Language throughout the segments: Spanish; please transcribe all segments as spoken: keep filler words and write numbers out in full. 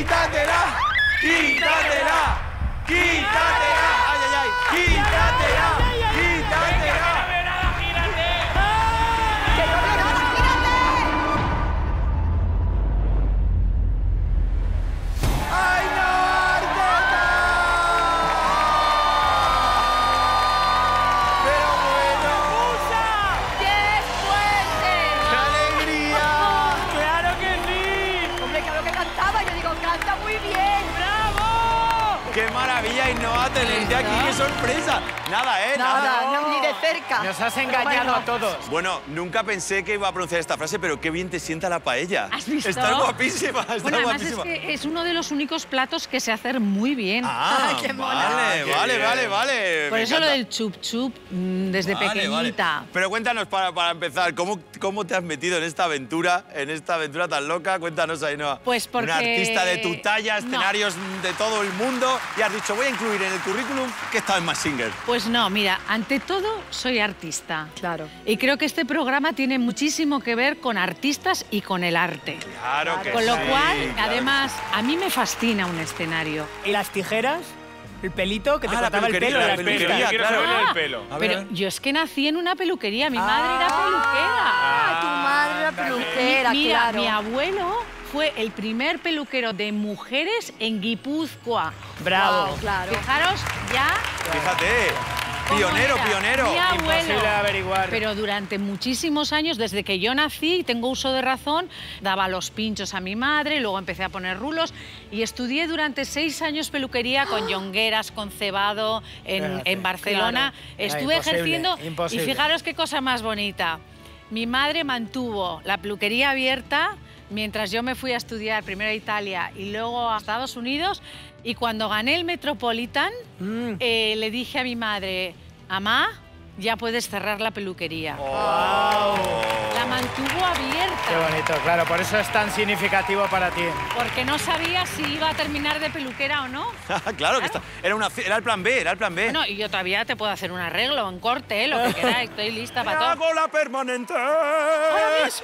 ¡Quítatela! ¡Quítatela! ¡Quítatela! ¡Ay, ay, ay! ¡Quítatela! ¡Quítatela! ¡Qué maravilla, Ainhoa, tenerte aquí! ¡Qué sorpresa! Nada, ¿eh? Nada, Nada. no, ni de cerca. Nos has engañado bueno. a todos. Bueno, nunca pensé que iba a pronunciar esta frase, pero qué bien te sienta la paella. ¿Has visto? Estás guapísima, estás Bueno, además guapísima. es que es uno de los únicos platos que sé hacer muy bien. Ah, Qué mona. vale, Qué vale, bien. vale, vale. Por me eso lo encanta. del chup chup mm, desde Vale, pequeñita. vale. Pero cuéntanos, para, para empezar, ¿cómo, ¿cómo te has metido en esta aventura, en esta aventura tan loca? Cuéntanos, Ainhoa. Pues porque- Una artista de tu talla, No. escenarios de todo el mundo, y has dicho, voy a incluir en el currículum que estaba en Mask Singer. Pues no, mira, ante todo soy artista. Claro. Y creo que este programa tiene muchísimo que ver con artistas y con el arte. Claro que Con lo sí, cual, claro además, a mí me fascina un escenario. ¿Y las tijeras? ¿El pelito que te Ah, la cortaba el peluquería, pelo? la las peluquería, pinzas? Yo quiero claro. saberle Ah, el pelo. A ver, Pero a ver. yo es que nací en una peluquería, mi Ah. madre era peluquera. Ah, tu madre era peluquera, Mira, claro. mi abuelo fue el primer peluquero de mujeres en Guipúzcoa. Bravo. Wow, claro. Fijaros ya Fíjate, cómo pionero, era pionero. mi abuelo. Imposible averiguar. Pero durante muchísimos años, desde que yo nací y tengo uso de razón, daba los pinchos a mi madre, luego empecé a poner rulos y estudié durante seis años peluquería con Jongueras, con Cebado, en, Fíjate, en Barcelona. claro. Estuve Ah, imposible, ejerciendo imposible. y fijaros qué cosa más bonita. Mi madre mantuvo la peluquería abierta mientras yo me fui a estudiar primero a Italia y luego a Estados Unidos. Y cuando gané el Metropolitan, Mm. eh, le dije a mi madre, mamá, ya puedes cerrar la peluquería. La mantuvo abierta. Qué bonito, claro, por eso es tan significativo para ti. Porque no sabía si iba a terminar de peluquera o no. claro que está. Era, una, era el plan B, era el plan B. Bueno, y yo todavía te puedo hacer un arreglo, un corte, lo que queráis, estoy lista para todo. Hago la permanente. Ahora mismo.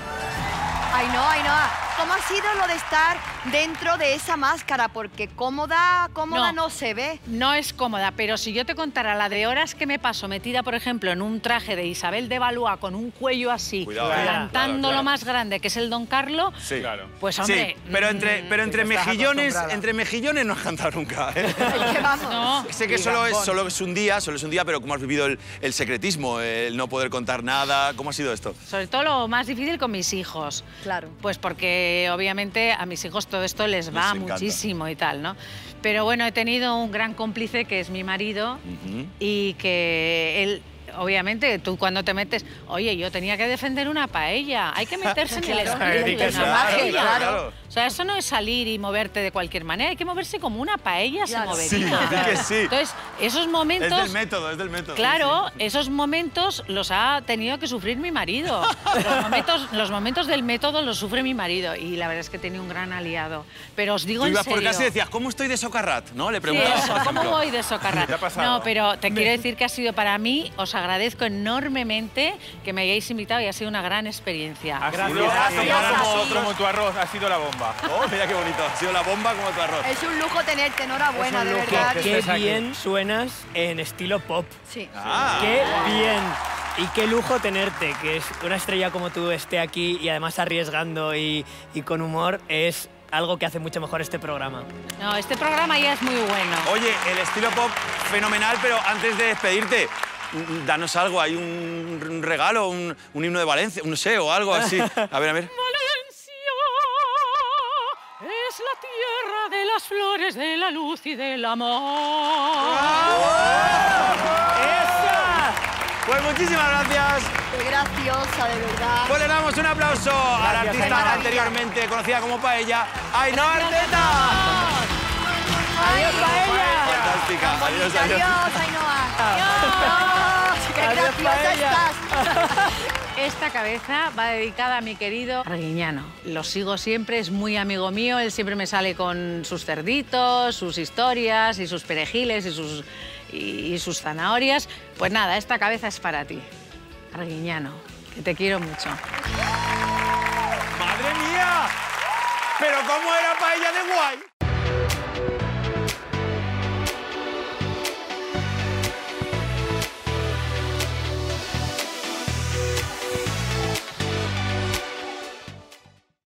Ainhoa, Ainhoa, ¿cómo ha sido lo de estar dentro de esa máscara? Porque cómoda, cómoda no, No. se ve. No es cómoda, pero si yo te contara la de horas que me paso metida, por ejemplo, en un traje de Isabel de Valois con un cuello así, Cuidado, eh. levantando Claro, claro. lo más grande que es el Don Carlo, Sí. Claro. pues hombre... Sí, pero entre, pero entre estás mejillones, acostumbrada. entre mejillones no has cantado nunca. ¿eh? Es que vamos. No, Sé que Y solo es, Gambón. solo es un día, solo es un día, pero ¿cómo has vivido el, el secretismo, el no poder contar nada? ¿Cómo ha sido esto? sobre todo lo más difícil con mis hijos. Claro. Pues porque obviamente a mis hijos todo esto les va encanta. muchísimo y tal, ¿no? Pero bueno, he tenido un gran cómplice que es mi marido Ujú. y que él... Obviamente, tú cuando te metes... Oye, yo tenía que defender una paella. Hay que meterse en el Claro, espíritu di que de sí. una Claro, paella. claro, claro. O sea, eso no es salir y moverte de cualquier manera. Hay que moverse como una paella Claro. se Sí, movería. di que sí. Entonces, esos momentos... Es del método, es del método. Claro, Sí, sí. esos momentos los ha tenido que sufrir mi marido. Los momentos, los momentos del método los sufre mi marido y la verdad es que tenía un gran aliado. Pero os digo Tú en ibas por serio... casa y decías, ¿cómo estoy de socarrat? ¿No? Le Sí, preguntabas, eso, por ¿cómo ejemplo. voy de socarrat? ¿Te ha pasado? No, pero te quiero decir que ha sido para mí, os agradezco enormemente que me hayáis invitado y ha sido una gran experiencia. Ha sido, Gracias. ha sido Gracias. como, como tu arroz, ha sido la bomba. Oh, mira qué bonito. Ha sido la bomba como tu arroz. Es un lujo tenerte, enhorabuena, Es un de lujo verdad. que Qué estés aquí. bien suenas en estilo pop. Sí. Ah. Qué bien. Y qué lujo tenerte, que es una estrella como tú esté aquí y además arriesgando y, y con humor, es algo que hace mucho mejor este programa. No, este programa ya es muy bueno. Oye, el estilo pop fenomenal, pero antes de despedirte, mm, danos algo, hay un, un regalo, un, un himno de Valencia, un no sé, o algo así. A ver, a ver. Valencia es la tierra de las flores, de la luz y del amor. ¡Esa! Pues muchísimas gracias. Qué graciosa, de verdad. Pues le damos un aplauso a la Gracias, artista Ainhoa. anteriormente conocida como Paella, Ainhoa Arteta. ¡Adiós, paella! Fantástica. Adiós, Adiós, adiós. Ainhoa. ¡Adiós! ¡Qué Adiós, graciosa paella. estás! Esta cabeza va dedicada a mi querido Arguiñano. Lo sigo siempre, es muy amigo mío, él siempre me sale con sus cerditos, sus historias y sus perejiles y sus, y, y sus zanahorias. Pues nada, esta cabeza es para ti, Arguiñano, que te quiero mucho. ¡Madre mía! ¿Pero cómo era Paella